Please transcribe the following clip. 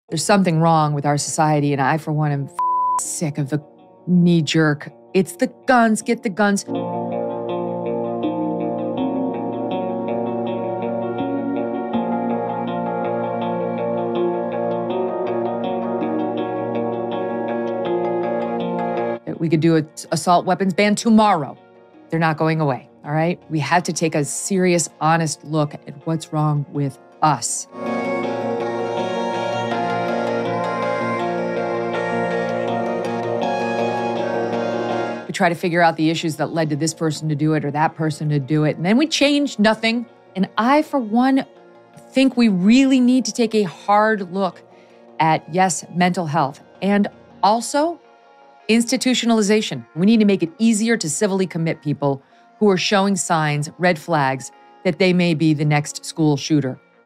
There's something wrong with our society, and I, for one, am sick of the knee-jerk. It's the guns, get the guns. We could do an assault weapons ban tomorrow. They're not going away, all right? We have to take a serious, honest look at what's wrong with us. We try to figure out the issues that led to this person to do it or that person to do it, and then we change nothing. And I, for one, think we really need to take a hard look at, yes, mental health, and also institutionalization. We need to make it easier to civilly commit people who are showing signs, red flags, that they may be the next school shooter.